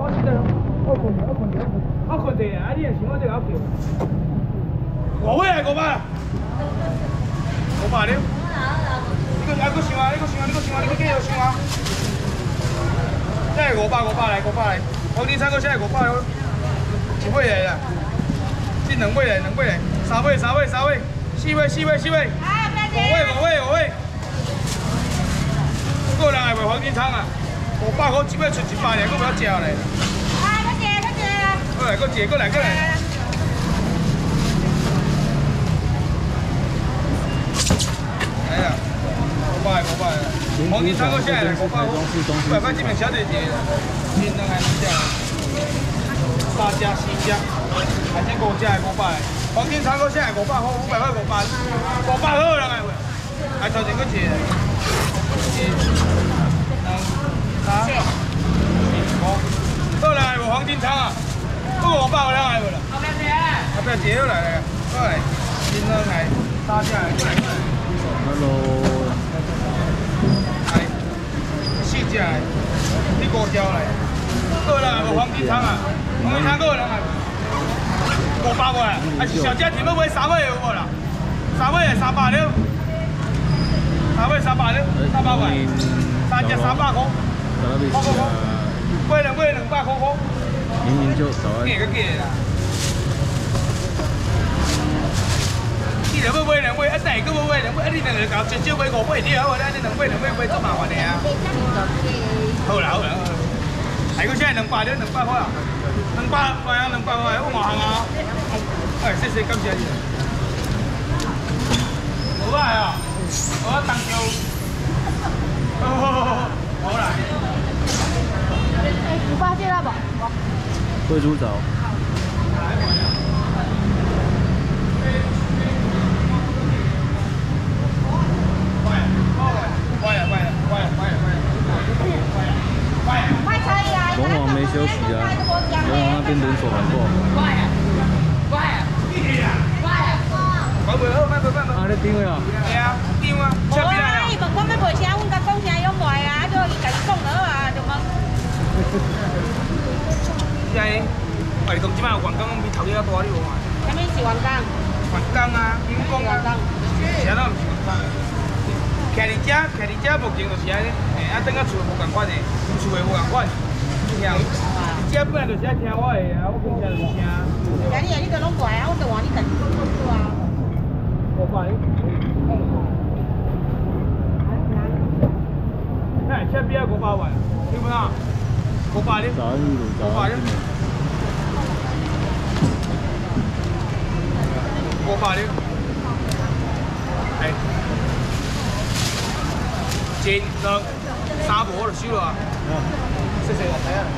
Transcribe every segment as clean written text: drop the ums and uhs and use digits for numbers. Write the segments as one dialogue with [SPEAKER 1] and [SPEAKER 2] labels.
[SPEAKER 1] 我困地啊！你若想我这个叫。5尾500啊！500了。你搁想啊！你搁继续想啊！这个500来，500来。黄金餐搁现在500了，1尾来啦，这2尾来，3尾，4尾。5尾。个人系卖黄金餐啊，500块1尾出100呢，我不要食嘞。过来。来啦，500。黄金餐搁现在500块，500块这边小姐姐，新人还能食，3只4只，还这5只的500。黄金餐搁现在500块，500块500好人来卖，还头前搁一个，1、2、3、4、5，好人来无黄金餐啊？不过500个人来无啦？后壁一好来，过来，新人来，3只的，过来。
[SPEAKER 2] Hello。
[SPEAKER 1] 4只的，你5条来，个人无黄金汤啊，黄金汤个人来，500块啊，还是小家庭要买3尾有无啦？3尾系300了，3尾300了，300块，3只300块，买2尾200块。
[SPEAKER 2] 明明就少了。
[SPEAKER 1] 假啦。你若要买2尾，再搁要买2尾，你两个搞最少买5尾了，好，咱你2尾买足麻烦的啊。好啦，还搁现在200了，200块啊，200块啊，200块，我换行啊。哎，谢谢感谢你。好啊哦，我当jou。好啦。
[SPEAKER 3] 500借啦不？
[SPEAKER 2] 贵猪枣。 龙王没休息啊，龙王那边人手很多。啊，你订了？
[SPEAKER 1] 系啊，订啊，车边啊。
[SPEAKER 3] 伊问我要卖啥，阮甲讲啥用来啊，就伊家己讲了啊，就问。
[SPEAKER 1] 是啊，外公即摆有员工比头家较大，你无看？
[SPEAKER 3] 啥物是员工？
[SPEAKER 1] 员工啊，员工啊，是啊，咱毋是员工。徛伫遮目前就是安尼，啊，等到厝无共款的，厝的无共款。听，遮本来就是爱听我的啊，我讲啥就是听。
[SPEAKER 3] 呀，你就拢过来啊，我就话你家己做做啊。
[SPEAKER 1] 500。哎，车边500万，听不到？500的。
[SPEAKER 2] 早安玉露，早安。
[SPEAKER 1] 500的，哎，1、2、3步我就收了啊。谢谢。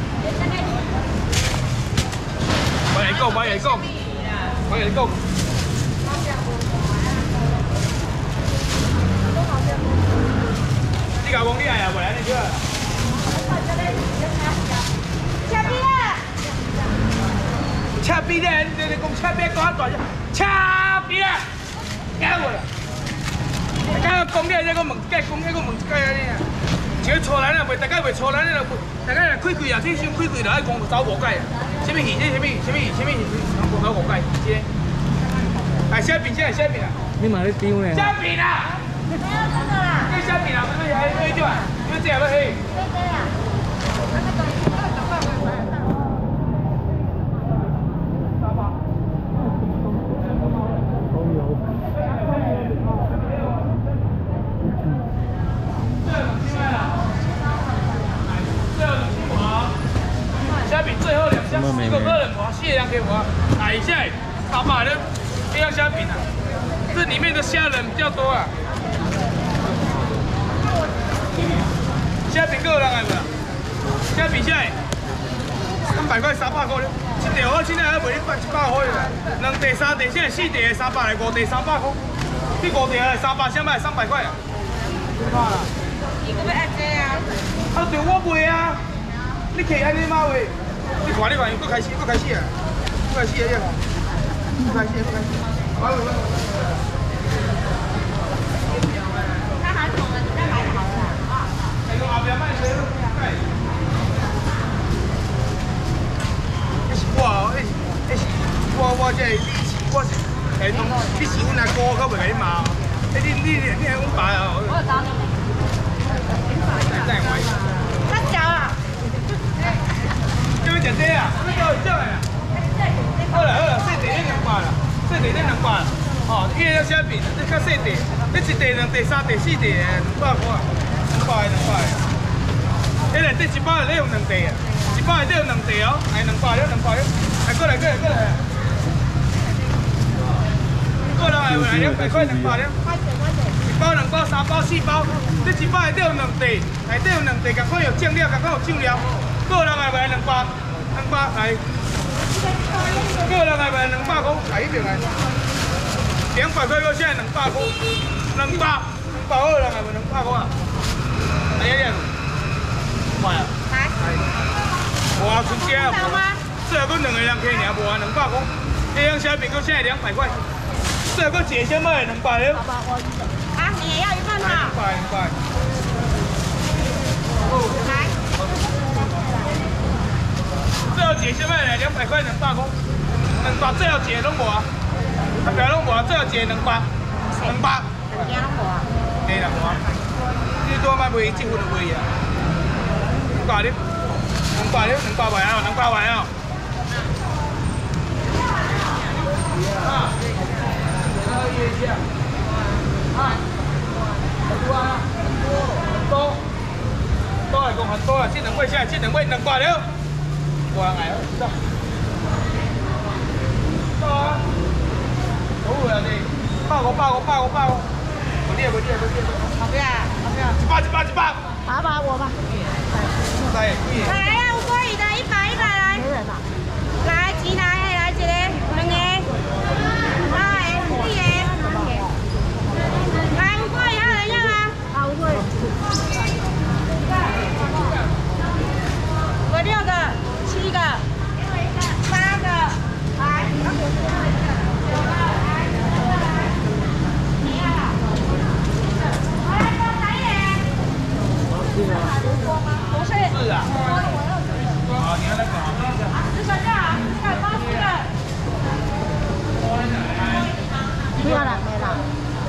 [SPEAKER 1] 买来讲。你甲讲你爱啊，袂安尼少啊？车边咧，你讲车边讲大声，车边啊，听无啦？大家讲你这个问一解，讲这个问一解安尼啊。像错人啊，大家袂错人咧，大家开开啊，这先开开就爱讲走无解啊。什么鱼？这什么鱼？走无解，这。哎，虾饼啊！
[SPEAKER 2] 你买咧丢呢？
[SPEAKER 1] 虾饼啊！
[SPEAKER 3] 没有这个啦。
[SPEAKER 1] 这虾饼啊，不是还对啊？因为这样要黑。
[SPEAKER 3] 对啊。
[SPEAKER 1] 虾饼最后2箱，4个客人我谢2给我，打一下，300的这样虾饼啊，这里面的虾仁比较多啊。虾饼个人来不啦？虾饼现在300块、300块，一条我现在还卖你100块啦，2地、3地，现在4地的300来，5地300块，你5地的300，现在300块啊。怕啦。
[SPEAKER 3] 伊搁要按这啊？
[SPEAKER 1] 啊，对我卖啊，你客安尼嘛卖？你看，又开始啊，开始啊，开始。
[SPEAKER 3] 他还懂了，你再买好了啊。
[SPEAKER 1] 后边卖谁？ 我这我是拢你是阮阿哥，我袂甲你骂。你阮爸哦。我找你。再买。太小啊！叫你食这啊？你叫少的啊？好啦好啦，细地你200啦，细地你200啦。哦，伊个小饼，你较细地，你1地、2地、3地、4地的200块啊，200。迄内底1包内底有2地啊，1包内底有2地哦，哎200了，哎过来。过来200块200了。1包、2包、3包、4包，你1包内底有2地，内底有2地，共款有酱料，共款有酱料，个人来卖200来，个人来卖200块，来一边来。200块到现在200块，200个人来卖200块啊！哎呀，快啊！哇，出街啊！最后佫2个人客尔，无啊200块。这样小饼到现在200块，最后佫解先卖200了。啊，你也要一份哈？200。来。最后解先卖200块200块，200最后解拢无啊？啊，不要拢无啊，最后解200。物件拢无啊？嘿啦无啊，你多卖卖1份就卖啊。200了，200块啊，200块啊。啊，多来讲很多啊，这2位下来，这2位200了，无人来哦，走。走啊！好啊你，150。不跌。后边。100。
[SPEAKER 3] 打把我吧。
[SPEAKER 1] 来
[SPEAKER 3] 啊，有可以的，100来。没人啊。来，钱来一个，2个，3个，4个。来，有可以还有人要吗？好，有可以。6个、7个、8个，来。不是。是啊。好，你看那个。10个就好，10个包10个。不要了，没了。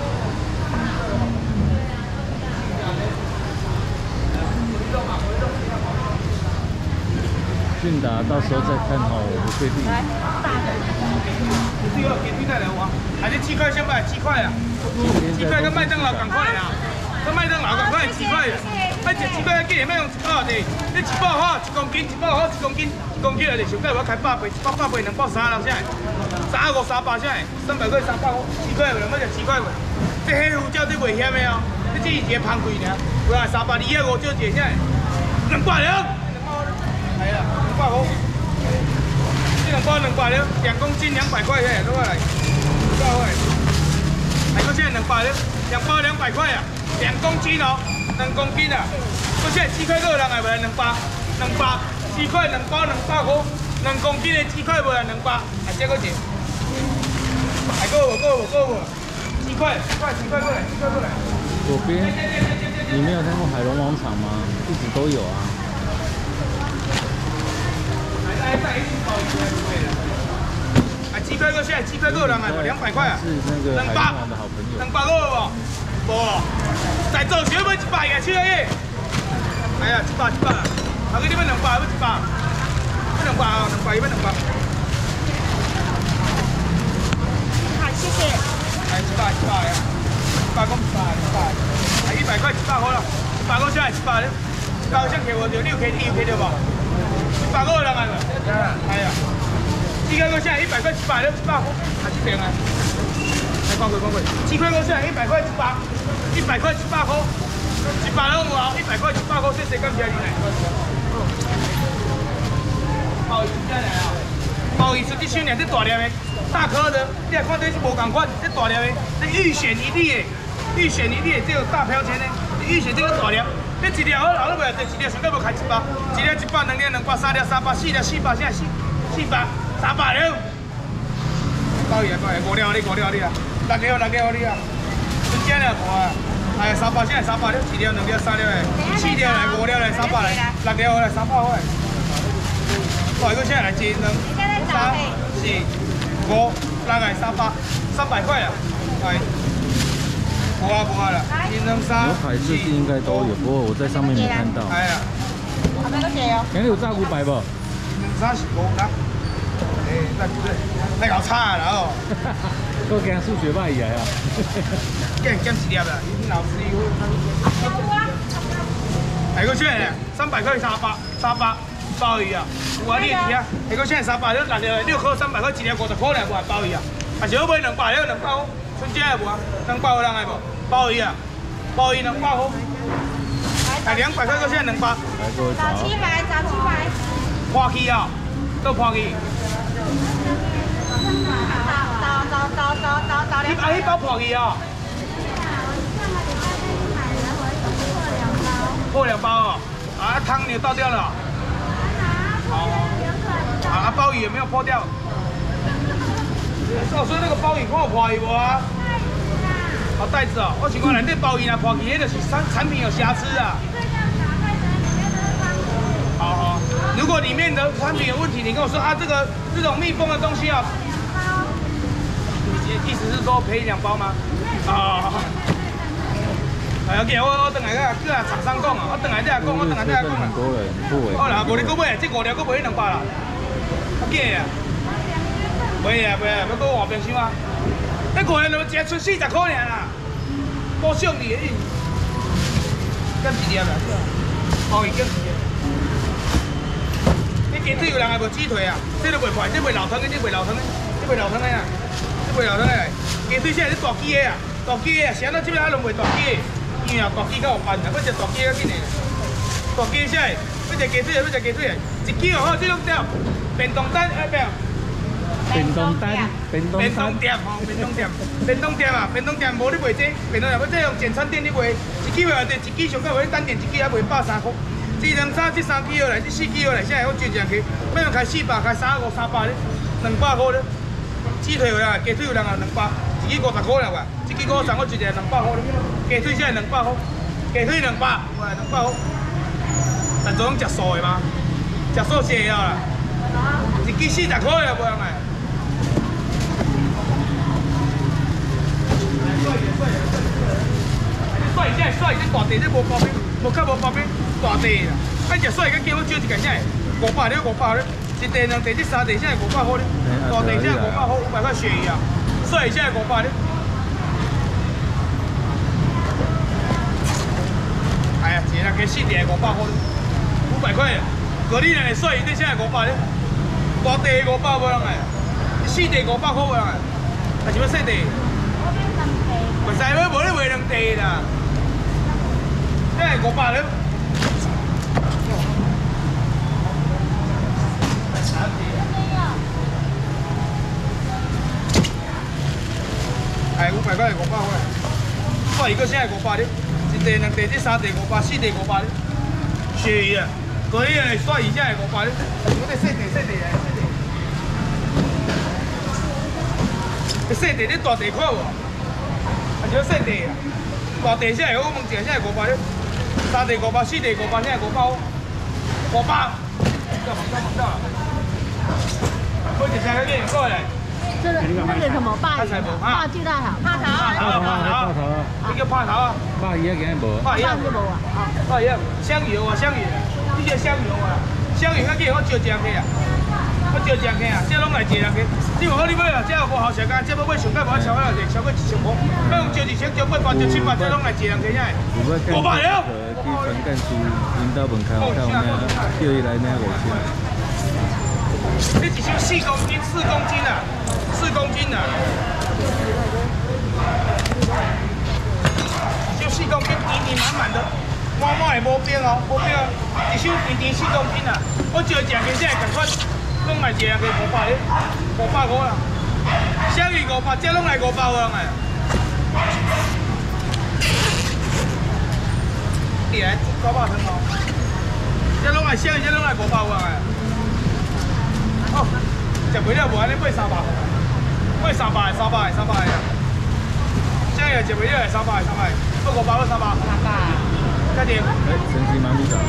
[SPEAKER 2] 俊达，到时候再看好我们规定。
[SPEAKER 3] 来，大的。
[SPEAKER 1] 这个给你再来哇，还是7块先卖7块啊，7块跟麦当劳赶快啊，跟麦当劳赶快7块啊，哎这7块记得卖用1包的，你1包好1公斤，1包好1公斤，1公斤来就上盖我开100倍，100倍2包3下，35、38下，300块300块，7块袂，要就7块袂，这黑胡椒这袂险的哦，你只是一个芳贵尔，有啊300、250少一下，200了。来啦，200块，这2包200了，2公斤200块嘿，都过来，200块，还搁现在200了，2包200块啊，2公斤哦，2公斤啊，搁现在7块个人来卖200，7块2包200块，2公斤的7块卖200，还这个钱，还够无？7块过来。
[SPEAKER 2] 左边，你没有看过海龙王场吗？一直都有啊。
[SPEAKER 1] 7块个现在7块个人来卖200块啊，
[SPEAKER 2] 是那个海龙王的好朋友。
[SPEAKER 1] 200个无？无，在做小要100个去耶。哎呀，100啊，后个你要200，要100，要200啊，200要200。
[SPEAKER 3] 好，谢谢。
[SPEAKER 1] 哎，100呀，100公100，哎100块100块了，100个现在100了，100个先给我就6 K，你有 K 对不？100个人来嘛，哎呀，7块个现在100块100了，100块，还是平啊？来看过，7块个现在100块100块100块，100拢有啊，100块100块，谢谢感谢你来。鲍鱼进来啊！鲍鱼是这些年这大粒的，大颗的，你来看这是无同款，这大粒的，这预选一粒的，这个大标签的，预选这个大粒。你1粒好老了袂？第1粒上到要开1包，1粒100，2粒200，3粒300，4粒400，现在400、300了。鲍鱼5粒你啊，6粒你啊，真正了无啊？哎，300现在300了，1粒2粒3粒的，4粒来5粒来300来，6粒来300块。鲍鱼现在来1、2、3、4、5、6、 5，大概300块啊，哎，无啊啦，1、2、3。
[SPEAKER 2] 牛排设计应该都有，不过我在上面没看到。
[SPEAKER 1] 哎呀，
[SPEAKER 3] 后面都给哦。
[SPEAKER 2] 今日有炸牛排不？
[SPEAKER 1] 1、2、3是5啦。哎，那太搞差啦哦。
[SPEAKER 2] 我惊数学歹伊来啊。
[SPEAKER 1] 减1粒啦，你老师伊会。还个现300块38鲍鱼啊，有啊你会记啊？还个现300，你6颗300块，一粒50块咧，无啊鲍鱼啊。还是要买200，你200块，春节的无啊？200有人来无？鲍鱼啊，鲍鱼200块。啊，200块个现200。
[SPEAKER 2] 来各位
[SPEAKER 3] 找700，找700。
[SPEAKER 1] 破去啊，都破去。找。迄包破去啊？破2包哦。啊，汤你倒掉了。啊，鲍鱼有没有破掉？哦，所以那个鲍鱼看有破去无啊？好袋子哦，我想讲内底鲍鱼若破去，迄就是产品有瑕疵啊。好，如果里面的产品有问题，你跟我说啊，这种密封的东西啊，你意思是说赔2包吗？啊。哎，OK，我等下个厂商讲啊，我等下再讲，我等下再讲啊。好啦，无你搁买，这5粒搁买200啦。OK 啊。袂啊，要搁换冰箱啊。那5粒就只出40块尔啦，无上你的意。减1粒啦，鲍鱼减1粒。你鸡腿有人还无鸡腿啊？这都袂坏，这袂老汤的，这袂老汤的，这袂老汤的啊，这袂老汤的。鸡腿现在是大鸡的啊，大鸡的啊，是安怎这边还拢卖大鸡的？因为啊，大鸡较有办啊，要食大鸡较紧的。大鸡啥的？要食鸡腿的，要食鸡腿的，1斤哦好，这种叫便当单，哎，咩？
[SPEAKER 2] 便当单，便当
[SPEAKER 1] 店吼，便当店啊，便当店无你卖这，便当店要这用简餐店你卖，1支话第1支上到尾单点1支还卖130块。这2、3、这3 kg 来，这4 kg 来，现在我就这样去，要用开400，开35、300咧，200块咧。鸡腿有啦，鸡腿有人啊200，1支50块啦哇，1支50我一个200块咧。鸡腿现在200块，鸡腿200，哇200块。但做拢食素的吗？食素食了啦，1支40块啦，无人来。帅，现在帅，这大地这无包冰，无包冰，大地啦。啊，食帅，佮叫我少一件，现在500咧，500咧。1地、2地、这3地，现在500块咧。大地现在500块，500块鳕鱼啊。帅现在500咧。哎呀，一个加4地500块咧，500块。隔离人的帅鱼，这现在500咧。大地500无人来，4地500块无人来，还是要细地？袂使，我无咧卖2地啦。这500咧。哎，500块500块，帅一个现在500咧，1地、2地、这3地500、4地500咧，鳕鱼啊，隔离人帅鱼现在500咧，我这细地啊，细地你大地看无？还是要细地啊？大地现在我问一下，现在500咧，3地500、4地500，现在500，干嘛？我一下给你过来。
[SPEAKER 3] 这个什么鲅鱼？鲅巨大头，鲅头，
[SPEAKER 1] 你叫鲅头啊？
[SPEAKER 2] 鲅鱼今日无。
[SPEAKER 1] 鲅鱼
[SPEAKER 3] 无啊？
[SPEAKER 1] 鲅鱼，香鱼啊，香鱼，你这香鱼啊，香鱼较紧，我招一人去啊，这拢来一人去。你无好你买啊，这有无好食干，这要买上盖无超过超过1000块，要用招2000、招800、招700，这拢来一人去呀。500了。
[SPEAKER 2] 去船干处引导门口，看有咩叫伊来咩5千。
[SPEAKER 1] 这一箱4公斤啊，4公斤啊，就4公斤，甜满的，满的无冰哦，无冰，一箱甜4公斤啊，我招一个现在同款，拢来一个500咧，500块啦，香鱼500，这拢来500个人哎。你来900汤哦，这拢来香鱼，这拢来500个人哎。哦，食袂了无安尼买300，买300的呀。现在食袂了300，不500要300。加点。
[SPEAKER 2] 哎，神奇马米岛。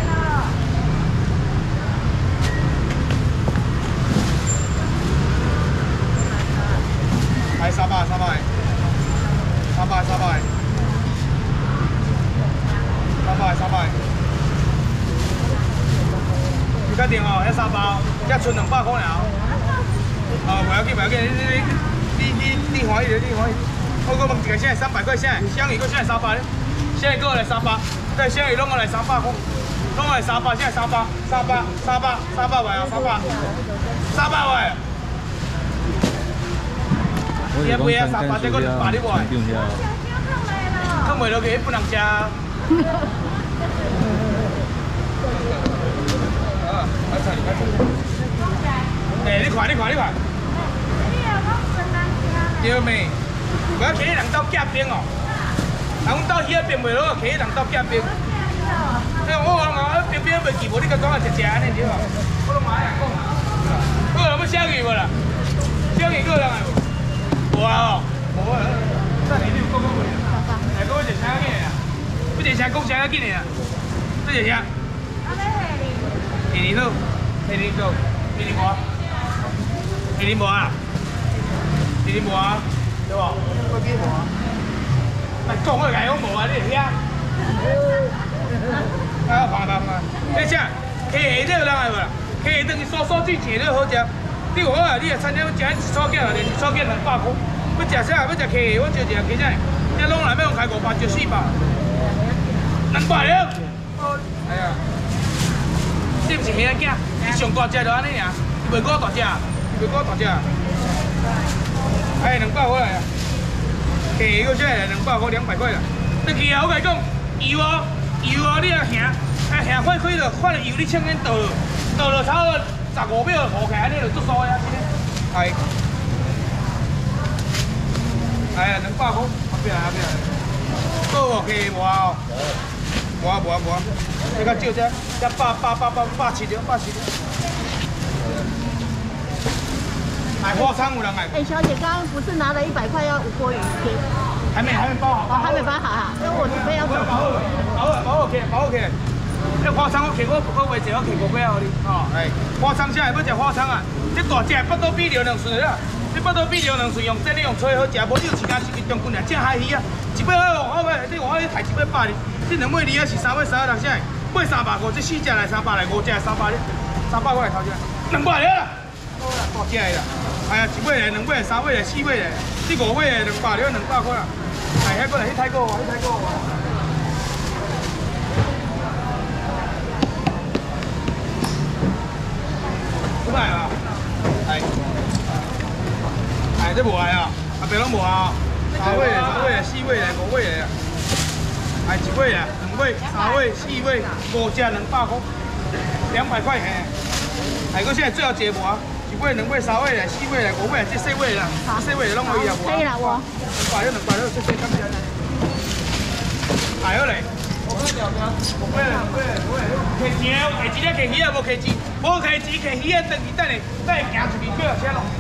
[SPEAKER 1] 300，才剩200块尔。哦，不要紧，你欢喜就你欢喜。我问一个，现在300块，现在香鱼，现在300咧，现在过来300，对，香鱼拢过来300块，拢过来300，现在300块啊，300块。也不要300，这个200你外。看袂落去，不能食。啊，快菜，快菜。你看。对没？我要起人刀夹冰哦，人阮兜鱼啊冰袂落，起人刀夹冰。我冰袂记，无你甲讲啊，直安尼对吧？我拢马来讲。我有要小鱼无啦？小鱼个人来无？无啊哦，无啊。那你有讲袂？来，讲我一声紧的啊！我一声讲声紧的啊！这一声。第二套，第二套，第二无啊？第二无啊？第二无啊？对无？我记无啊？来讲我来，我无啊，你会晓？啊，放。这啥？溪下这有人来无啦？溪下等于酥水煮起都好食。你有好啊？你啊餐厅要食一炒鸡啊，连一炒鸡200块。要食啥？要食溪下，我招一个鸡仔，这拢内面用开500就400，200了。哎呀，你不是虾仔，你上大只就安尼尔，袂过大只，袂过大只。哎，200块来啊！溪个啥？200块200块啦。你去啊！我甲你讲，油哦，你啊行快就换了油，你千斤倒了差不多15秒糊起来，安尼就足酥呀，真诶。哎。哎呀，200块，后壁。够无溪无啊？无。这较少只170了。哎，花仓有人来。
[SPEAKER 4] 哎，小姐，刚刚不是拿了100块要无锅鱼给？
[SPEAKER 1] 还没包好。
[SPEAKER 4] 还没包好哈，因为我准备要走。
[SPEAKER 1] 包起来。这花仓我客我卖者，我客5块互你。哦，哎，花仓啥？要食花仓啊？这大只8刀比牛2顺啦。这8刀比牛2顺用这你用吹好食，无你有时间是去中棍啊，正海鱼啊，1尾我你换你抬1尾8哩，这2尾2啊是3尾36啥？买300块，这4只来300来，5只来300哩，300块来头只，200了啦。好啦，大只的啦。哎呀，1尾来2尾来3尾来4尾来，这5尾来200了，200块啦。哎，遐过来，迄太高啊，出来啊！哎，这无来啊，后边拢无啊，3尾的、4尾的、5尾的，哎，1尾啊、2尾、3尾、4尾，5只200块，200块嘿。哎，我现在最后一个无啊，1尾、2尾、3尾的、4尾的、5尾的，这4尾的啦，这4尾的拢可以啊，无啊。可以啦，我。200了，这感谢。哎，好嘞。5尾，5尾，摕钱啊，摕鱼啊，无摕钱，无摕钱，摕鱼啊，等伊行出去叫车咯。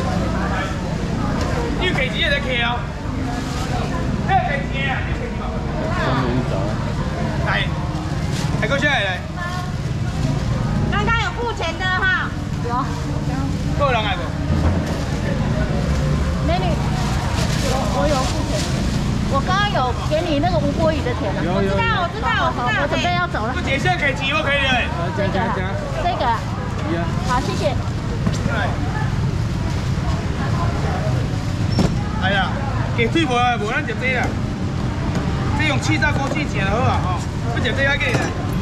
[SPEAKER 1] 你摕钱就摕哦，你摕钱啊，你摕钱无？来，还搁啥来？
[SPEAKER 3] 刚刚有付钱的哈。
[SPEAKER 4] 有。
[SPEAKER 1] 有人来无？
[SPEAKER 4] 美女，我有付钱。我刚刚有给你那个无锅鱼的钱了。
[SPEAKER 3] 我知道。
[SPEAKER 4] 我准备要走了。
[SPEAKER 1] 不姐，现在摕钱我可以嘞。
[SPEAKER 4] 这个。好，谢谢。
[SPEAKER 1] 哎呀，鸡腿无咱食这啦，这用气炸锅去食就好啊吼。要食这还给啦。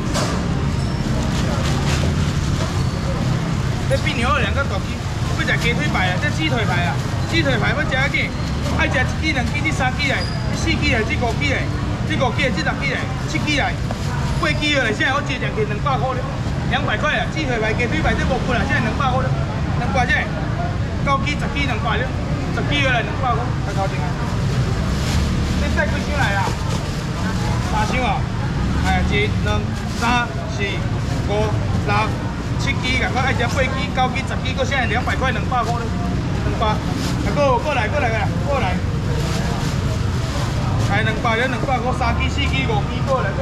[SPEAKER 1] 这比牛肉2个大鸡，要食鸡腿排啊，这鸡腿排啊，鸡腿排要食还给，爱食1支、2支、3支来，4支来，这5支来，这5支来，这10支来，7支来，8支来，现在我一个给200块了，200块啊，鸡腿排、鸡腿排这无贵啦，现在200块了，200这9支、10支200了。10支来200块，太头前啊！你带几箱来啊？3箱啊！哎，1、2、3、4、5、6、7支，共我爱食8支、9支、10支，搁现在200块200块了，200。啊，过来！哎，200了200块，3支、4支、5支，过来！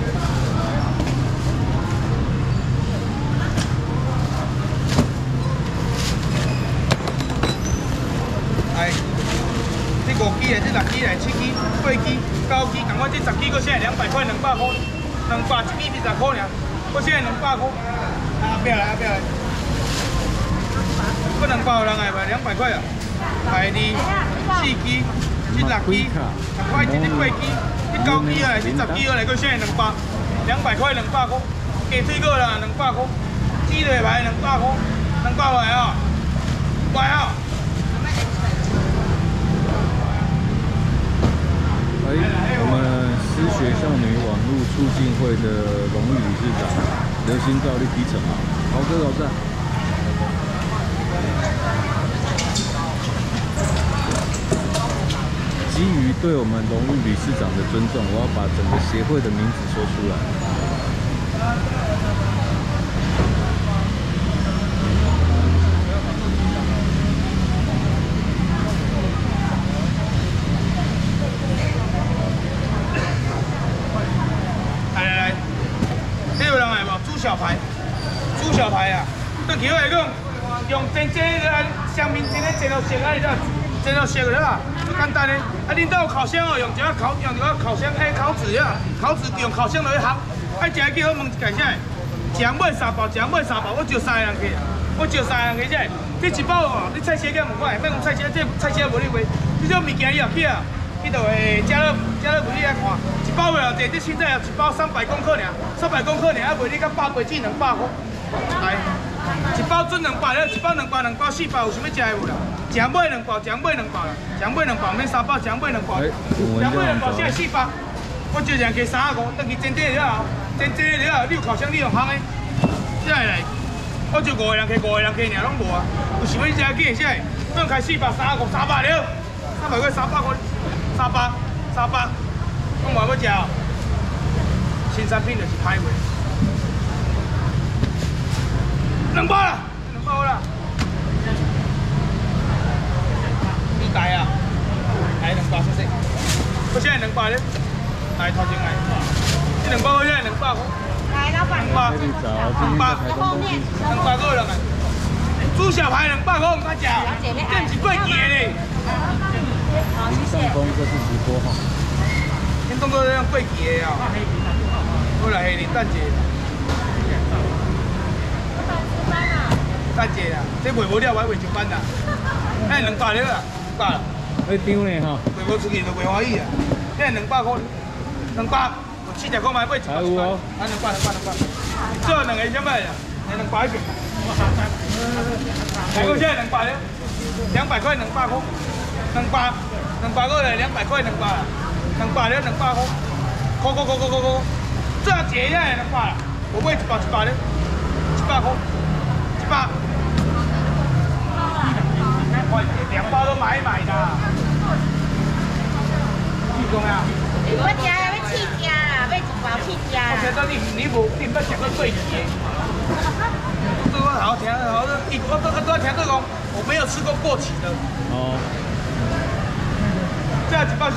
[SPEAKER 1] 哎，这5支的，这6支的，7支、8支、9支，共我这10支，搁现在200块200块，200一支20块尔，搁现在200块。后壁来。 两包人来卖200块啊，排2、4支、16支，6块1、8支、9支啊，10支啊，来个现在200块200块，鸡腿个啦200块，鸡腿排200块，200块啊，乖啊。
[SPEAKER 2] 我们师学校女网络促进会的荣誉理事长刘新照你提成啊，豪哥好赞！基于对我们荣誉理事长的尊重，我要把整个协会的名字说出来。
[SPEAKER 1] 猪小排啊，对球来讲，用真个香槟真个煎到熟啊，你知？煎到熟了啦，最简单的。啊，恁兜有烤箱哦，用一个烤箱，烤纸啊，烤纸用烤箱来烘。爱食去好问一下啥？一买3包，我招3个人去啊，这。这一包哦，你菜车价无怪，莫讲菜车，这菜车无你卖。这种物件伊后起啊，去到诶家乐福你来看。 一包袂这现在一包300公克尔，300公克尔，还卖你到800至200块。来，一包准200了，一包200，2包400，有想要食的无啦？正买2包，正买2包啦，正买2包免3包，正买2包，正买2包现在400，我就让加35，等去煎底了，煎底了，你有烤箱你用烘的，再来，我就5个人加5个人加尔拢无啊，有想要食几个？不用开400、35、300了，300块300块，300。 我话要食哦，新产品就是歹货。2包啦，2包啦。你大啊？来2包，谢谢。我现在2包咧，来头前来。这2包我现在200块。
[SPEAKER 3] 来，老板。
[SPEAKER 1] 2包个人啊。猪小排200块，我唔敢食，这是贵几个咧？
[SPEAKER 3] 好，谢谢。
[SPEAKER 2] 上峰这是直播哈。
[SPEAKER 1] 先当做样贵几个啊！我来下年等一下，等一下啦，这卖无了，我卖上班啦。那200了啦，200啦。
[SPEAKER 2] 会丢呢哈。
[SPEAKER 1] 卖无出去就袂欢喜啊。现在200块，200，有70块买100。还有哦。啊200。做2个什么呀？200一片。还有现在200了，200块200块，200个嘞200块200啦。 200了200块，扣，这样结下来200啦，我买100了，100块，100，快2包都买的。你讲呀？
[SPEAKER 3] 我食要起价啦，买1包起价。
[SPEAKER 1] 我觉得你不食过贵几的？我好听，我都听这种，我没有吃过过期的。哦。这样1包。